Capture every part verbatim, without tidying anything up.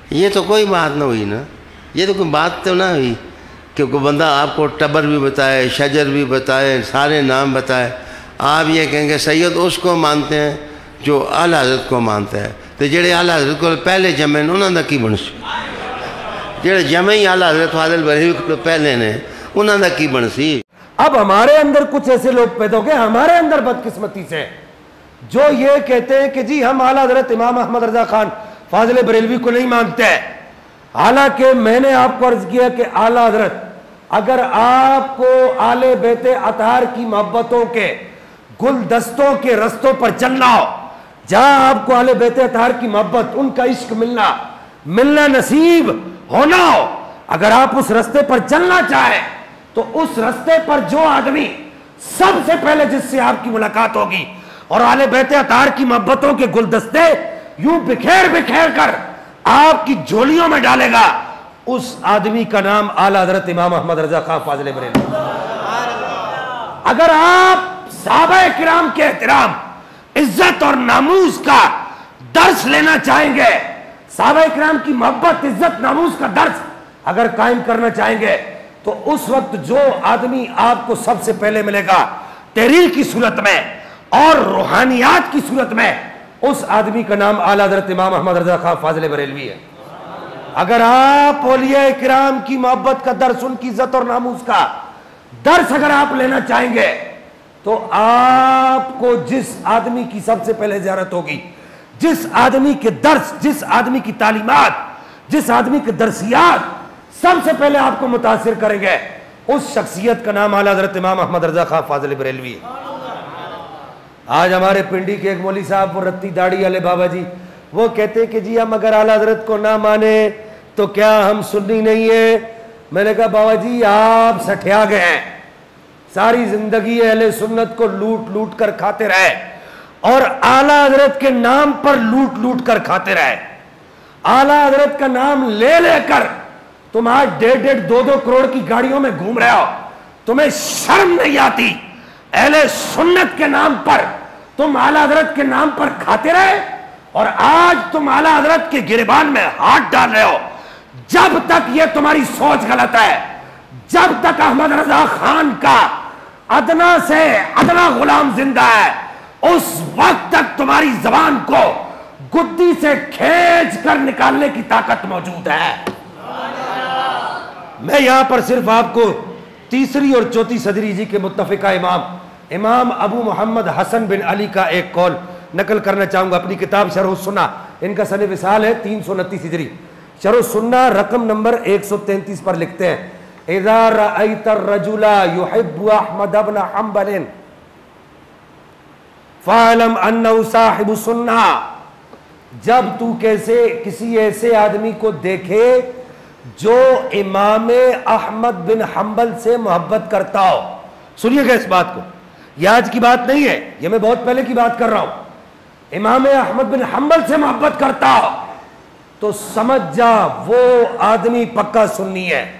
یہ تو کوئی بات نہ ہوئی نا، یہ تو کوئی بات تو نہ ہوئی کہ کوئی بندہ آپ کو ٹبر بھی بتائے، شجر بھی بتائے، سارے نام بتائے، آپ یہ کہیں گے سید اس کو مانتے ہیں جو اعلیٰ حضرت کو مانتا ہے، تو جڑے اعلیٰ حضرت کو پہلے جمع نے انہوں نے کی بنسی، جڑے جمع ہی اعلیٰ حضرت فاضل بریلوی کو پہلے نے انہوں نے کی بنسی۔ اب ہمارے اندر کچھ ایسے لوگ پیدا ہو گئے ہمارے اندر بدقسمتی سے، جو یہ کہتے ہیں کہ جی ہم اعلیٰ حضرت امام احمد رضا خان فاضل بریلوی کو نہیں مانتے ہیں، حالانکہ میں نے آپ کو عرض کیا کہ اعلیٰ حضرت اگر آپ کو آل بیت اطہار کی محبتوں کے گلدستوں کے رستوں پر چلنا ہو، جہاں آپ کو آل بیت اطہار کی محبت، ان کا عشق ملنا ملنا نصیب ہونا ہو، اگر آپ اس رستے پر چلنا چاہیں تو اس رستے پر جو آدمی سب سے پہلے جس سے آپ کی ملاقات ہوگی اور آل بیت اطہار کی محبتوں کے گلدستے یوں بکھیر بکھیر کر آپ کی جھولیوں میں ڈالے گا، اس آدمی کا نام اعلیٰ حضرت امام احمد رضا خان فاضل بریلوی۔ اگر آپ صحابہ کرام کے احترام، عزت اور ناموس کا درس لینا چاہیں گے، صحابہ کرام کی محبت، عزت، ناموس کا درس اگر قائم کرنا چاہیں گے، تو اس وقت جو آدمی آپ کو سب سے پہلے ملے گا تحریر کی صورت میں اور روحانیات کی صورت میں، اس آدمی کا نام اعلیٰ حضرت امام احمد رضا خان فاضل بریلوی ہے۔ اگر آپ اولیاء کرام کی محبت کا درس، ان کی عزت اور ناموس کا درس اگر آپ لینا چاہیں گے، تو آپ کو جس آدمی کی سب سے پہلے زیارت ہوگی، جس آدمی کے درس، جس آدمی کی تعلیمات، جس آدمی کے درسیات سب سے پہلے آپ کو متاثر کریں گے، اس شخصیت کا نام اعلیٰ حضرت امام احمد رضا خان فاضل بریلوی ہے۔ آج ہمارے پنڈی کے ایک مولوی صاحب، وہ رتی داڑھی والے بابا جی، وہ کہتے ہیں کہ جی ہم اگر اعلیٰ حضرت کو نہ مانیں تو کیا ہم سنی نہیں ہیں؟ میں نے کہا بابا جی آپ سٹھیا گئے ہیں، ساری زندگی اہل سنت کو لوٹ لوٹ کر کھاتے رہے اور اعلیٰ حضرت کے نام پر لوٹ لوٹ کر کھاتے رہے، اعلیٰ حضرت کا نام لے لے کر تم آج ڈیڑھ ڈیڑھ دو دو کروڑ کی گاڑیوں میں گھوم رہے ہو، تمہیں شرم نہیں آتی؟ اہل سنت کے نام پر تم اعلیٰ حضرت کے نام پر کھاتے رہے اور آج تم اعلیٰ حضرت کے گریبان میں ہاتھ ڈال رہے ہو۔ جب تک یہ تمہاری سوچ غلط ہے، جب تک احمد رضا خان کا ادنا سے ادنا غلام زندہ ہے، اس وقت تک تمہاری زبان کو گدی سے کھینچ کر نکالنے کی طاقت موجود ہے۔ میں یہاں پر صرف آپ کو تیسری اور چوتھی صدری جی کے متفقہ امام امام ابو محمد حسن بن علی کا ایک قول نقل کرنا چاہوں گا، اپنی کتاب شرح السنہ، ان کا سن وصال ہے تین سو انتیس ہجری، شرح السنہ رقم نمبر ایک سو تینتیس پر لکھتے ہیں اذا رأیت الرجل یحب احمد بن حنبل فاعلم انہ صاحب سنہ، جب تو کیسے کسی ایسے آدمی کو دیکھے جو امام احمد بن حنبل سے محبت کرتا ہو، سنیے گا اس بات کو، یہ آج کی بات نہیں ہے، یہ میں بہت پہلے کی بات کر رہا ہوں، امام احمد بن حنبل سے محبت کرتا ہو تو سمجھ جا وہ آدمی پکا سنی ہے۔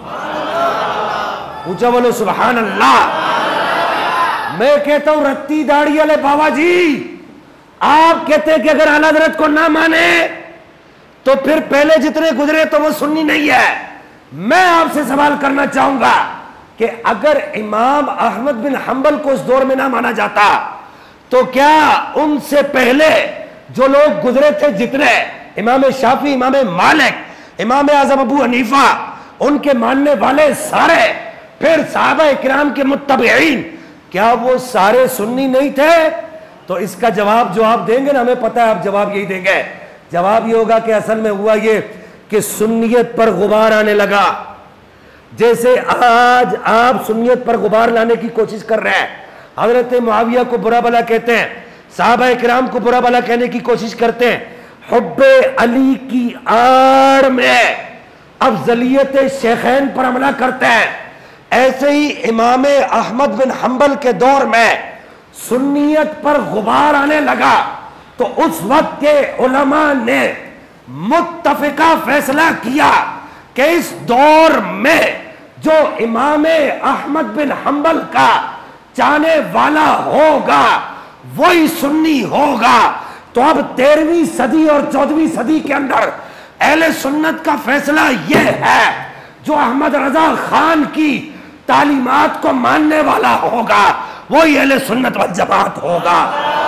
اونچا بولو سبحان اللہ۔ میں کہتا ہوں رتی داڑھی والے بابا جی، آپ کہتے ہیں کہ اگر اعلیٰ حضرت کو نہ مانے تو پھر پہلے جتنے گزرے تو وہ سنی نہیں ہے۔ میں آپ سے سوال کرنا چاہوں گا کہ اگر امام احمد بن حنبل کو اس دور میں نہ مانا جاتا تو کیا ان سے پہلے جو لوگ گزرے تھے، جتنے امام شافعی، امام مالک، امام اعظم ابو حنیفہ، ان کے ماننے والے سارے، پھر صحابہ کرام کے متبعین، کیا وہ سارے سنی نہیں تھے؟ تو اس کا جواب جو آپ دیں گے نا، ہمیں پتہ ہے آپ جواب یہی دیں گے، جواب یہ ہوگا کہ اصل میں ہوا یہ کہ سنیت پر غبار آنے لگا، جیسے آج آپ سنیت پر غبار لانے کی کوشش کر رہے ہیں، حضرت معاویہ کو برا بلا کہتے ہیں، صحابہ کرام کو برا بلا کہنے کی کوشش کرتے ہیں، حب علی کی آڑ میں افضلیت شیخین پر حملہ کرتے ہیں۔ ایسے ہی امام احمد بن حنبل کے دور میں سنیت پر غبار آنے لگا تو اس وقت کے علماء نے متفقہ فیصلہ کیا کہ اس دور میں جو امام احمد بن حنبل کا چاہنے والا ہوگا وہی سنی ہوگا۔ تو اب تیرہویں صدی اور چودہویں صدی کے اندر اہل سنت کا فیصلہ یہ ہے جو احمد رضا خان کی تعلیمات کو ماننے والا ہوگا وہی اہل سنت والجماعت ہوگا.